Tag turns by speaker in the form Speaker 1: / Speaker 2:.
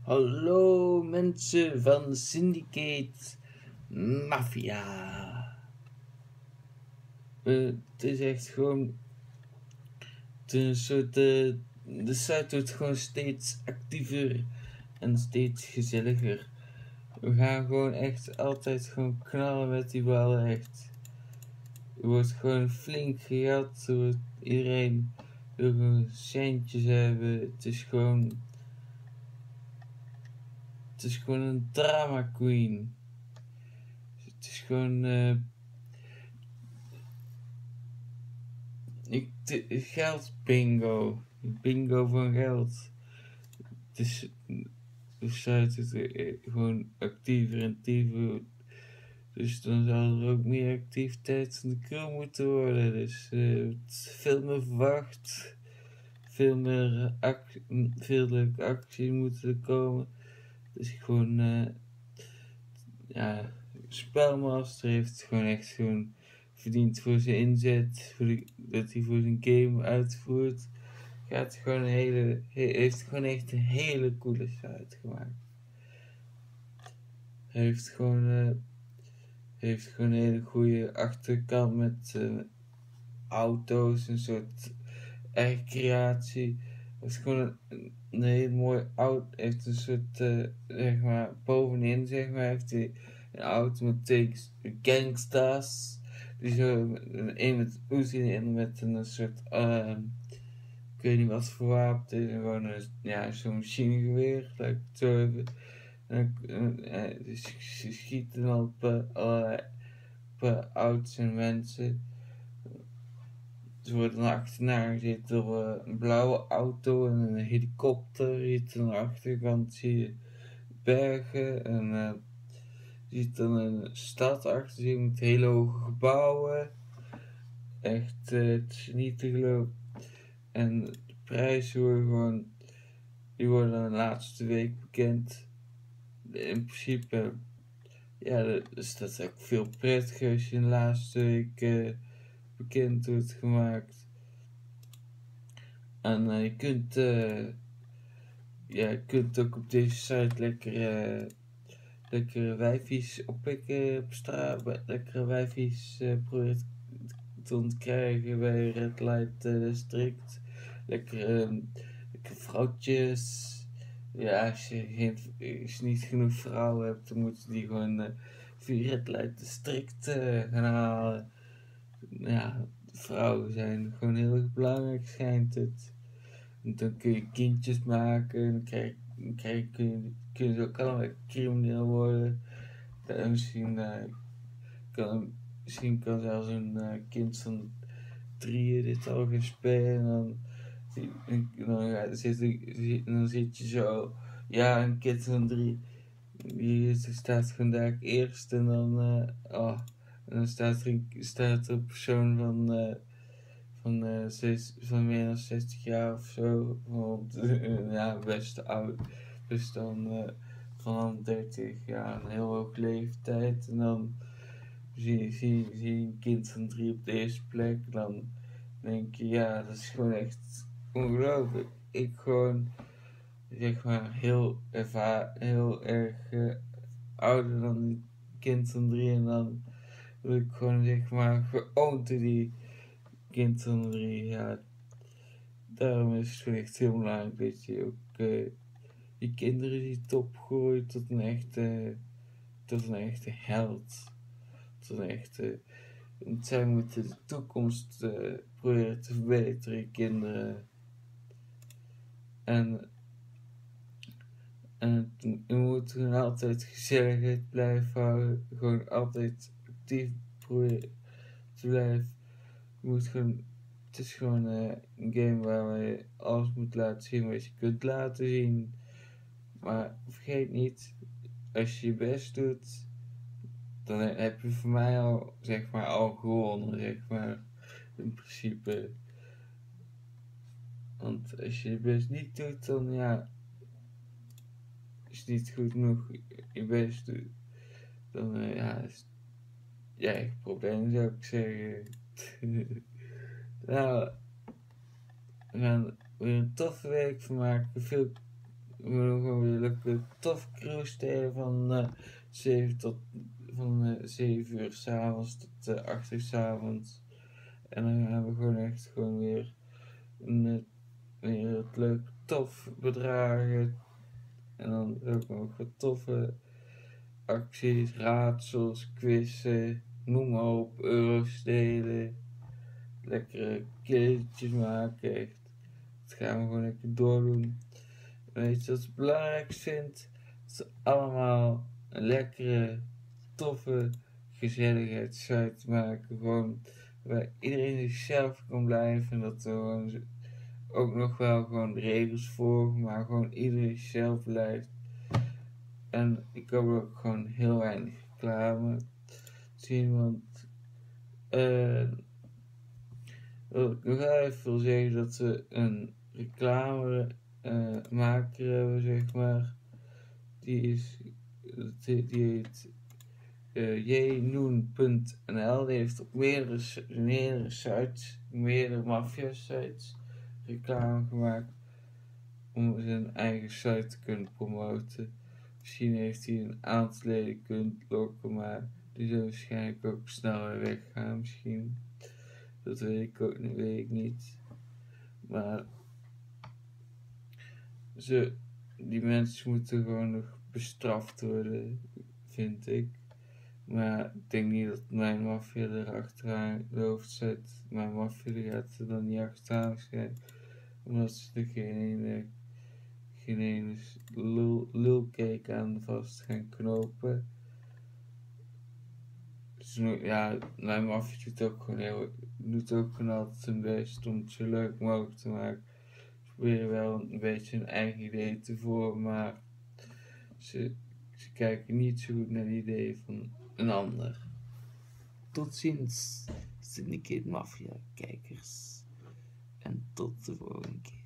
Speaker 1: Hallo mensen van Syndicate Mafia. Het is echt gewoon een soort. De site wordt gewoon steeds actiever en steeds gezelliger. We gaan gewoon echt altijd gewoon knallen met die ballen, echt. Er wordt gewoon flink gejat. Iedereen wil gewoon centjes hebben. Het is gewoon een drama queen. Het is gewoon. Geld bingo. Bingo van geld. Dus de site is gewoon actiever en actiever. Dus dan zal er ook meer activiteit van de crew moeten worden. Dus veel meer verwacht. Veel meer actie moeten er komen. Dus gewoon, Spelmaster heeft gewoon echt gewoon verdiend voor zijn inzet, dat hij voor zijn game uitvoert. Heeft gewoon echt een hele coole site gemaakt. Hij heeft gewoon een hele goede achterkant met auto's, een soort recreatie. Het is gewoon een hele mooie auto. Heeft een soort, bovenin, heeft hij een auto met twee gangsters. Die zo, een met Uzi en met een soort, ik weet niet wat voor wapen het is. Gewoon zo'n machinegeweer, laat ik het zo even. Dus ze schieten op allerlei auto's en mensen. Ze worden dan achterna gezet door een blauwe auto en een helikopter. Je ziet aan de achterkant zie je bergen en je ziet dan een stad achter zich met hele hoge gebouwen. Echt, het is niet te geloven. En de prijzen worden dan de laatste week bekend. In principe, dus dat is ook veel prettiger als je de laatste week bekend wordt gemaakt. En je kunt ook op deze site lekkere wijfies oppikken op straat. Lekkere wijfies proberen te ontkrijgen bij Red Light District. Lekkere vrouwtjes. Ja, als je niet genoeg vrouwen hebt, dan moeten die gewoon via Red Light District gaan halen. Ja, vrouwen zijn gewoon heel erg belangrijk, schijnt het. En dan kun je kindjes maken, en kun je ook allemaal crimineel worden. En misschien kan zelfs een kind van 3 dit al gaan spelen. Dan zit je zo, ja, een kind van 3, die staat vandaag eerst en dan, en dan staat er een persoon van meer dan 60 jaar of zo, best oud, dus dan van 30 jaar, een heel hoge leeftijd, en dan zie je een kind van 3 op de eerste plek, dan denk je, ja, dat is gewoon echt ongelooflijk. Ik gewoon, zeg maar, heel erg ouder dan die kind van 3 en dan wil ik gewoon, zeg maar, geoond die kind van 3, ja. Daarom is het gewoon echt heel belangrijk dat je ook je kinderen ziet opgroeien tot een echte held. Tot een echte, want zij moeten de toekomst proberen te verbeteren, kinderen. En je moet gewoon altijd gezelligheid blijven houden. Gewoon altijd actief proberen te blijven. Het is gewoon een game waar je alles moet laten zien wat je kunt laten zien. Maar vergeet niet, als je je best doet, dan heb je voor mij al, zeg maar, al gewonnen, zeg maar. In principe. Want als je je best niet doet, dan als je niet goed genoeg je best doet, dan is je eigen probleem, zou ik zeggen. Nou, we gaan weer een toffe week van maken. Veel we moeten gewoon weer leuke tof cruise delen van 7 uur s'avonds tot 8 uur s'avonds. En dan gaan we gewoon echt gewoon weer het leuk tof bedragen. En dan ook nog wat toffe acties, raadsels, quizzen, noem maar op, euro's delen. Lekkere killetjes maken, echt. Dat gaan we gewoon lekker doordoen. En weet je wat ik het belangrijkst vind? Dat we allemaal een lekkere, toffe gezelligheidssite maken. Gewoon waar iedereen zichzelf kan blijven. En dat we gewoon ook nog wel gewoon de regels volgen, maar gewoon iedereen zelf blijft. En ik hoop ook gewoon heel weinig reclame zien, want wat ik nog even wil zeggen, dat we een reclame maker hebben, zeg maar. Die heet jnoen.nl. Die heeft op meerdere sites, meerdere maffia sites reclame gemaakt om zijn eigen site te kunnen promoten. Misschien heeft hij een aantal leden kunnen lokken, maar die zullen waarschijnlijk ook snel weer weggaan misschien. Dat weet ik niet. Maar die mensen moeten gewoon nog bestraft worden, vind ik. Maar ik denk niet dat mijn maffia er achteraan de hoofd zet. Mijn maffia gaat er dan niet achteraan zijn. Omdat ze er geen ene lulcake aan vast gaan knopen. Dus ja, mijn maffia doet ook gewoon altijd zijn best om het zo leuk mogelijk te maken. Ze proberen wel een beetje een eigen idee te vormen, maar ze kijken niet zo goed naar de ideeën van een ander. Tot ziens, Syndicate Mafia kijkers. En tot de volgende keer.